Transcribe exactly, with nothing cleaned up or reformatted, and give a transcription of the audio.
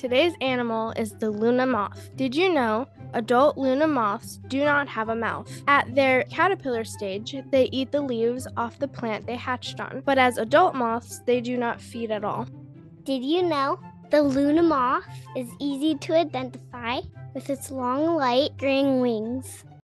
Today's animal is the Luna moth. Did you know adult Luna moths do not have a mouth? At their caterpillar stage, they eat the leaves off the plant they hatched on, but as adult moths, they do not feed at all. Did you know the Luna moth is easy to identify with its long, light green wings?